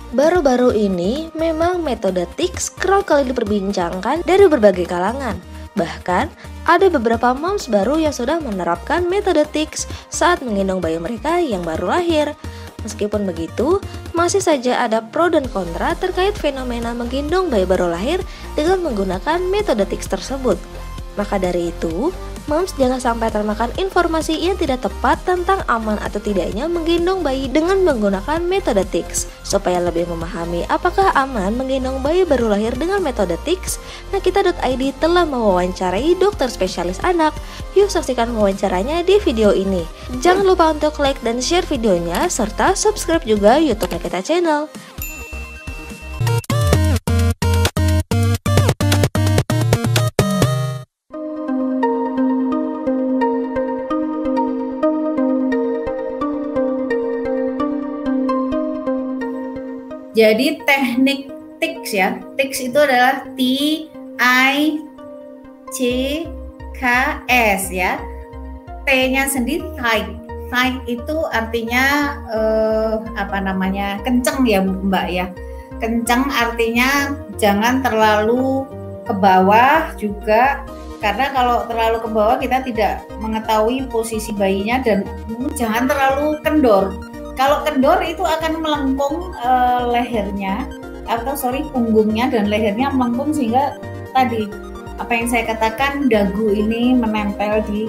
Baru-baru ini memang metode TICS kerap kali diperbincangkan dari berbagai kalangan. Bahkan, ada beberapa moms baru yang sudah menerapkan metode TICS saat menggendong bayi mereka yang baru lahir. Meskipun begitu, masih saja ada pro dan kontra terkait fenomena menggendong bayi baru lahir dengan menggunakan metode TICS tersebut. Maka dari itu, moms jangan sampai termakan informasi yang tidak tepat tentang aman atau tidaknya menggendong bayi dengan menggunakan metode TICS. Supaya lebih memahami apakah aman menggendong bayi baru lahir dengan metode TICS, Nakita.id telah mewawancarai dokter spesialis anak. Yuk saksikan wawancaranya di video ini. Jangan lupa untuk like dan share videonya, serta subscribe juga YouTube Nakita Channel. Jadi teknik TICS ya, TICS itu adalah T-I-C-K-S ya. T-nya sendiri tight. Tight itu artinya kenceng ya Mbak ya. Kenceng artinya jangan terlalu ke bawah juga, karena kalau terlalu ke bawah kita tidak mengetahui posisi bayinya, dan jangan terlalu kendor. Kalau kendor itu akan melengkung punggungnya dan lehernya melengkung, sehingga tadi apa yang saya katakan, dagu ini menempel di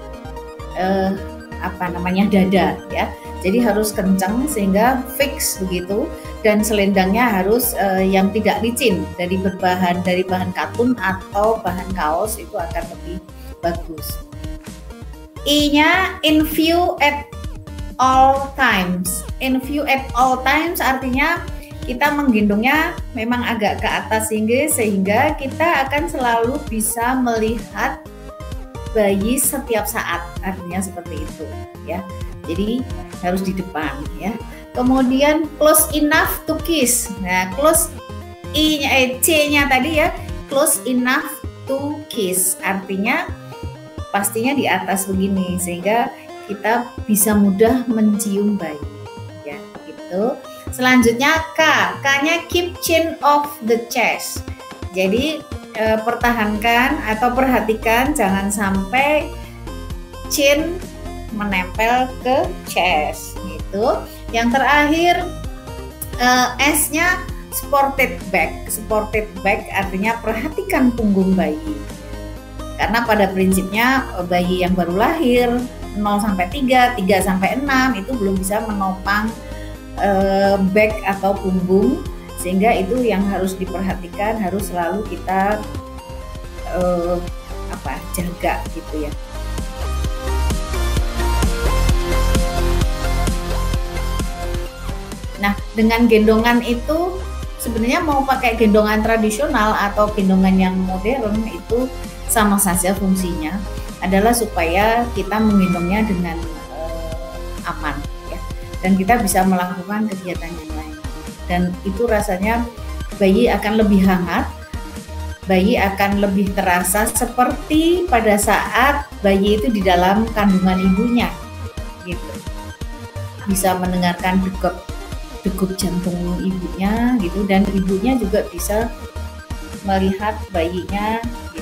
dada ya. Jadi harus kencang sehingga fix begitu, dan selendangnya harus yang tidak licin, dari bahan katun atau bahan kaos, itu akan lebih bagus. I-nya in view at all times. In view at all times artinya kita menggendongnya memang agak ke atas sehingga kita akan selalu bisa melihat bayi setiap saat, artinya seperti itu ya. Jadi harus di depan ya. Kemudian close enough to kiss. Nah, close C-nya tadi ya, close enough to kiss artinya pastinya di atas begini, sehingga kita bisa mudah mencium bayi ya gitu. Selanjutnya K-nya keep chin off the chest. Jadi pertahankan atau perhatikan jangan sampai chin menempel ke chest gitu. Yang terakhir S-nya supported back. Supported back artinya perhatikan punggung bayi. Karena pada prinsipnya bayi yang baru lahir 0-3, 3-6 itu belum bisa menopang back atau punggung, sehingga itu yang harus diperhatikan, harus selalu kita jaga gitu ya. Nah, dengan gendongan itu sebenarnya mau pakai gendongan tradisional atau gendongan yang modern itu sama saja fungsinya, adalah supaya kita menggendongnya dengan aman ya, dan kita bisa melakukan kegiatan yang lain, dan itu rasanya bayi akan lebih hangat, bayi akan lebih terasa seperti pada saat bayi itu di dalam kandungan ibunya gitu, bisa mendengarkan degup jantung ibunya gitu, dan ibunya juga bisa melihat bayinya gitu.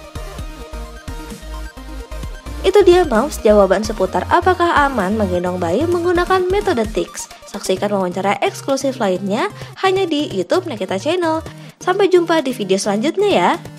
Itu dia moms, jawaban seputar apakah aman menggendong bayi menggunakan metode TICS. Saksikan wawancara eksklusif lainnya hanya di YouTube Nakita Channel. Sampai jumpa di video selanjutnya ya.